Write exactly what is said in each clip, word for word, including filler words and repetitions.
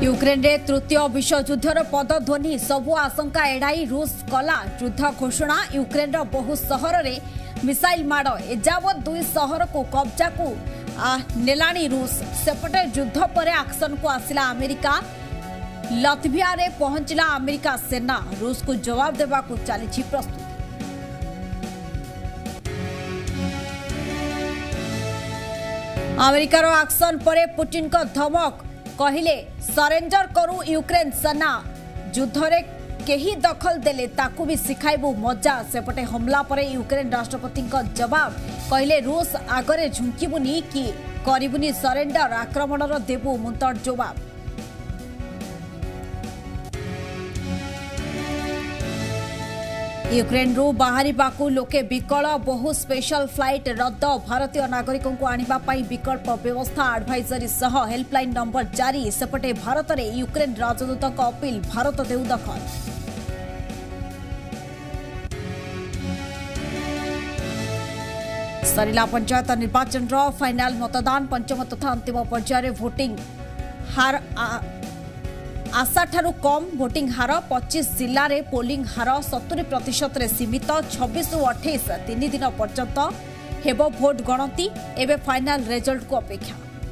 Ukraine रे तृतीय विश्वयुद्धर पदध्वनि सबु आशंका एड़ाई रूस कला युद्ध घोषणा। यूक्रेन रो बहु सहर रे मिसाइल माड़ एजावत दुई सहर को कब्जा को नेलाणी रूस। सेपटे युद्ध पर एक्शन को आसिला अमेरिका। लतविया रे पहुंचला अमेरिका सेना। रूस को जवाब देवा को चली प्रस्तुत। अमेरिकार एक्शन पर पुतिन को धमक कहले सरेंडर करू यूक्रेन सेना। युद्ध रे केही दखल देले ताकू भी सिखाइबू मजा। सेपटे हमला पर यूक्रेन राष्ट्रपति जवाब कहले रूस आगरे झुंकीबुनी कि करिबुनी सरेंडर आक्रमणर देबू मुंतर जवाब। यूक्रेन रु बाहरी बाकू लोके विकल बहु स्पेशल फ्लाइट रद्द। भारतीय नागरिकों को आनिबा पाई विकल्प व्यवस्था एडवाइजरी सह हेल्पलाइन नंबर जारी। सेपटे भारत रे यूक्रेन राजदूत अपील भारत देउ दखल। सरिला पंचायत निर्वाचन रो फाइनल मतदान। पंचम तथा अंतिम पर्यायर वोटिंग हार आशा ठारू कम वोटिंग हार। पच्चीस जिल्ला रे पोलिंग हार सत्तरी प्रतिशत रे सीमित। छब्बीस रु अठाईस तीन दिन पर्यंत हेबो भोट गणति। एबे फाइनल रिजल्ट को अपेक्षा।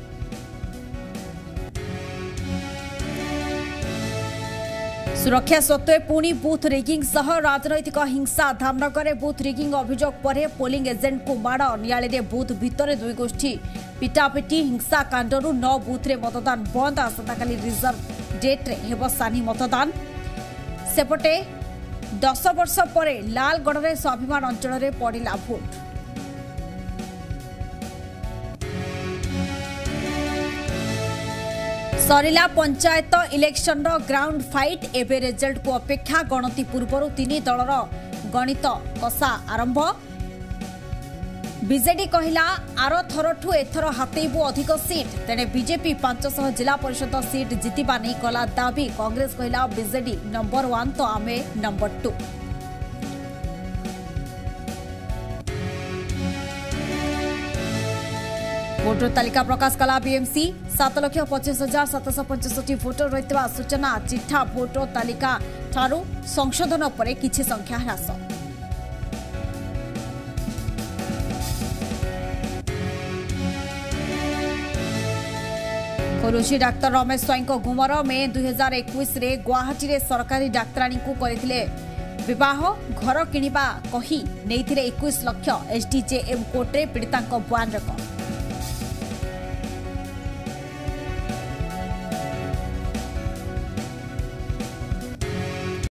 सुरक्षा सत्वे पुणी बूथ रिगिंग सह राजनैतिक हिंसा। धामनगर बूथ रिगिंग अभियोग पर पोलिंग एजेंट को माड़। नियाली बूथ भितर दुई गोष्ठी पिटापिटी। हिंसा कांडरू नौ बूथ रे मतदान बंद। आसंताकाली रिजर्व डेट रे हेबो सानी मतदान। सेपटे दस वर्ष पर लालगढ़ रे स्वाभिमान अंचल रे पड़िला भोट। सरिला पंचायत इलेक्शन रो ग्राउंड फाइट। एबे रिजल्ट को अपेक्षा। गणति पूर्व तीन दलर गणित कषा आरंभ। बीजेडी कहला आर थरठू एथर हातेबू अधिक सीट। तेणे बीजेपी पांच सौ जिला परिषद सीट जितिबा नहीं कला दाबी। कांग्रेस कहला बीजेडी नंबर वन तो आमे नंबर टू। भोटर तालिका प्रकाश कला बीएमसी। सात लक्ष पचास हजार सातश पंचष्टि भोटर रही सूचना। चिठा भोटर तालिका ठारू संशोधन पर किछि संख्या ह्रास। खोलुची डाक्तर रमेश स्वाई गुमर। मे दुई हजार इक्कीस गुवाहाटी रे सरकारी डाक्तराणी को करथिले विवाह। घर किनिबा कही नेइथिले इक्कीस लक्ष। एसडीजेएम कोर्टे पीड़िता बयान रेकर्ड।